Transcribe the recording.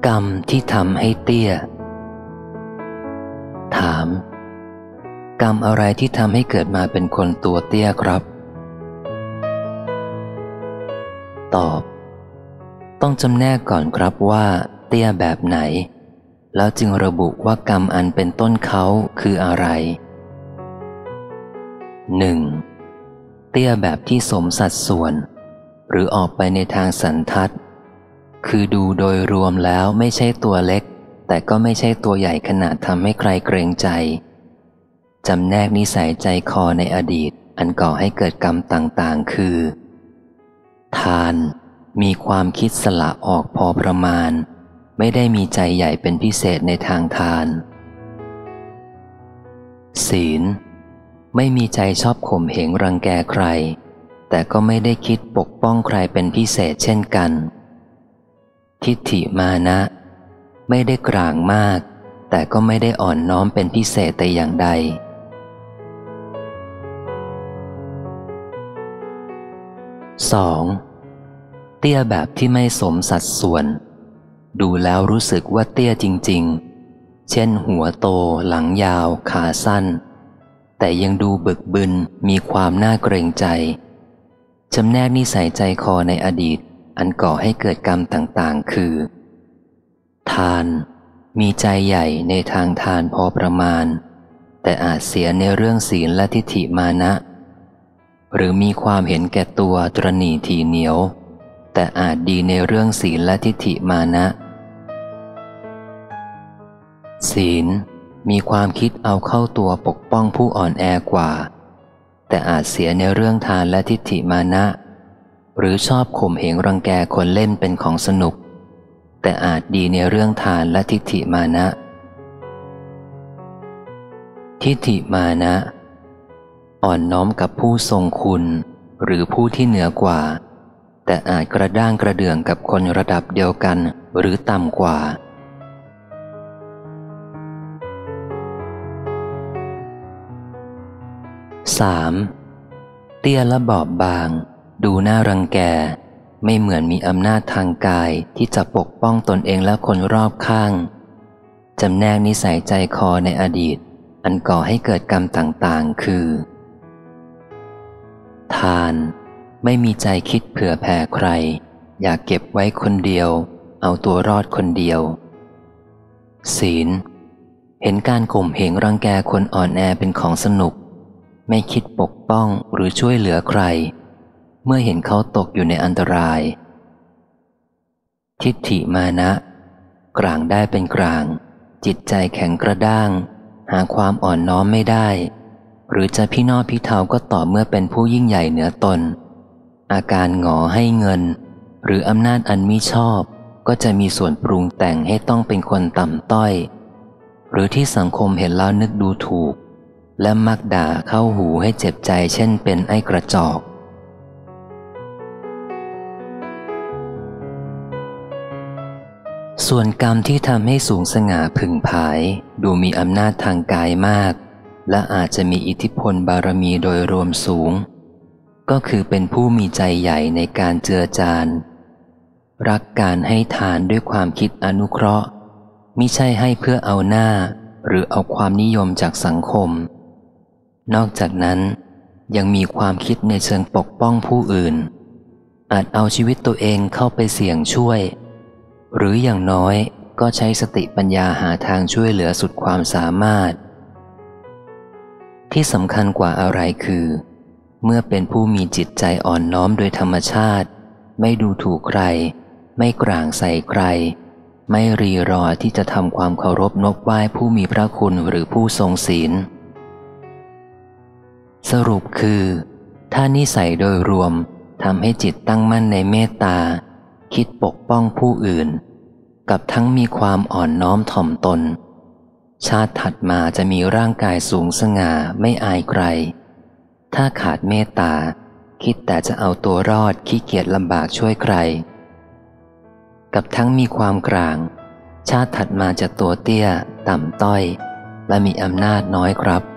กรรมที่ทำให้เตี้ยถามกรรมอะไรที่ทำให้เกิดมาเป็นคนตัวเตี้ยครับตอบต้องจำแนกก่อนครับว่าเตี้ยแบบไหนแล้วจึงระบุว่ากรรมอันเป็นต้นเขาคืออะไร 1. เตี้ยแบบที่สมสัดส่วนหรือออกไปในทางสันทัดคือดูโดยรวมแล้วไม่ใช่ตัวเล็กแต่ก็ไม่ใช่ตัวใหญ่ขนาดทำให้ใครเกรงใจจำแนกนิสัยใจคอในอดีตอันก่อให้เกิดกรรมต่างๆคือทานมีความคิดสละออกพอประมาณไม่ได้มีใจใหญ่เป็นพิเศษในทางทานศีลไม่มีใจชอบข่มเหงรังแกใครแต่ก็ไม่ได้คิดปกป้องใครเป็นพิเศษเช่นกันทิฏฐิมานะไม่ได้กลางมากแต่ก็ไม่ได้อ่อนน้อมเป็นพิเศษแต่อย่างใด 2. เตี้ยแบบที่ไม่สมสัดส่วนดูแล้วรู้สึกว่าเตี้ยจริงๆเช่นหัวโตหลังยาวขาสั้นแต่ยังดูบึกบึนมีความน่าเกรงใจจำแนกนิสัยใจคอในอดีตอันก่อให้เกิดกรรมต่างๆคือทานมีใจใหญ่ในทางทานพอประมาณแต่อาจเสียในเรื่องศีลและทิฏฐิมานะหรือมีความเห็นแก่ตัวตระหนี่ถี่เหนียวแต่อาจดีในเรื่องศีลและทิฏฐิมานะศีลมีความคิดเอาเข้าตัวปกป้องผู้อ่อนแอกว่าแต่อาจเสียในเรื่องทานและทิฏฐิมานะหรือชอบข่มเหงรังแกคนเล่นเป็นของสนุกแต่อาจดีในเรื่องทานและทิฏฐิมานะทิฏฐิมานะอ่อนน้อมกับผู้ทรงคุณหรือผู้ที่เหนือกว่าแต่อาจกระด้างกระเดื่องกับคนระดับเดียวกันหรือต่ำกว่า 3. เตี้ยและบอบบางดูน่ารังแกไม่เหมือนมีอำนาจทางกายที่จะปกป้องตนเองและคนรอบข้างจำแนกนิสัยใจคอในอดีตอันก่อให้เกิดกรรมต่างๆคือทานไม่มีใจคิดเผื่อแผ่ใครอยากเก็บไว้คนเดียวเอาตัวรอดคนเดียวศีลเห็นการข่มเหงรังแกคนอ่อนแอเป็นของสนุกไม่คิดปกป้องหรือช่วยเหลือใครเมื่อเห็นเขาตกอยู่ในอันตรายทิฏฐิมานะกลางได้เป็นกลางจิตใจแข็งกระด้างหาความอ่อนน้อมไม่ได้หรือจะพี่น้อพี่เทาก็ต่อเมื่อเป็นผู้ยิ่งใหญ่เหนือตนอาการหงอให้เงินหรืออำนาจอันมิชอบก็จะมีส่วนปรุงแต่งให้ต้องเป็นคนต่ำต้อยหรือที่สังคมเห็นแล้วนึกดูถูกและมักด่าเข้าหูให้เจ็บใจเช่นเป็นไอ้กระจอกส่วนกรรมที่ทำให้สูงสง่าผึ่งผายดูมีอำนาจทางกายมากและอาจจะมีอิทธิพลบารมีโดยรวมสูงก็คือเป็นผู้มีใจใหญ่ในการเจือจานรักการให้ทานด้วยความคิดอนุเคราะห์มิใช่ให้เพื่อเอาหน้าหรือเอาความนิยมจากสังคมนอกจากนั้นยังมีความคิดในเชิงปกป้องผู้อื่นอาจเอาชีวิตตัวเองเข้าไปเสี่ยงช่วยหรืออย่างน้อยก็ใช้สติปัญญาหาทางช่วยเหลือสุดความสามารถที่สำคัญกว่าอะไรคือเมื่อเป็นผู้มีจิตใจอ่อนน้อมโดยธรรมชาติไม่ดูถูกใครไม่กร่างใส่ใครไม่รีรอที่จะทำความเคารพนบไหว้ผู้มีพระคุณหรือผู้ทรงศีลสรุปคือถ้านิสัยโดยรวมทำให้จิตตั้งมั่นในเมตตาคิดปกป้องผู้อื่นกับทั้งมีความอ่อนน้อมถ่อมตนชาติถัดมาจะมีร่างกายสูงสง่าไม่อายใครถ้าขาดเมตตาคิดแต่จะเอาตัวรอดขี้เกียจลำบากช่วยใครกับทั้งมีความกลางชาติถัดมาจะตัวเตี้ยต่ำต้อยและมีอำนาจน้อยครับ